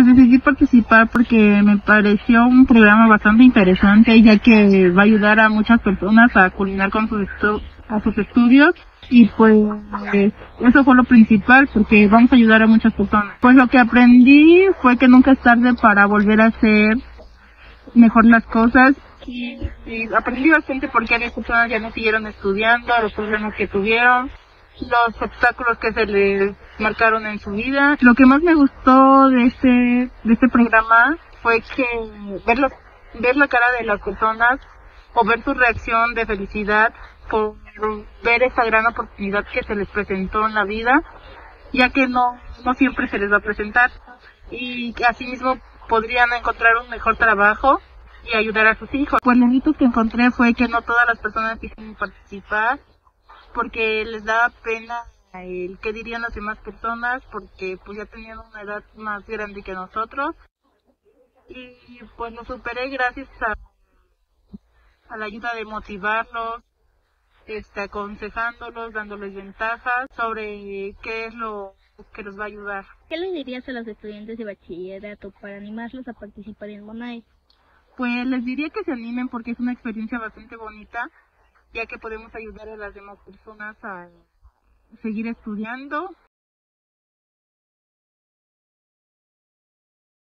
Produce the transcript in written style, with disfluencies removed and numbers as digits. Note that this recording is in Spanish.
Pues decidí participar porque me pareció un programa bastante interesante, ya que va a ayudar a muchas personas a culminar con sus estudios y pues eso fue lo principal porque vamos a ayudar a muchas personas. Pues lo que aprendí fue que nunca es tarde para volver a hacer mejor las cosas y aprendí bastante porque varias personas ya no siguieron estudiando, los problemas que tuvieron, los obstáculos que se les marcaron en su vida. Lo que más me gustó de este programa fue que ver la cara de las personas o ver su reacción de felicidad por ver esa gran oportunidad que se les presentó en la vida, ya que no siempre se les va a presentar y que asimismo podrían encontrar un mejor trabajo y ayudar a sus hijos. Pues los mitos que encontré fue que no todas las personas quisieron participar porque les daba pena el qué dirían las demás personas, porque pues ya tenían una edad más grande que nosotros, y pues lo superé gracias a la ayuda de motivarlos, aconsejándolos, dándoles ventajas sobre qué es lo que los va a ayudar. ¿Qué le dirías a los estudiantes de bachillerato para animarlos a participar en MONAE? Pues les diría que se animen porque es una experiencia bastante bonita, ya que podemos ayudar a las demás personas a seguir estudiando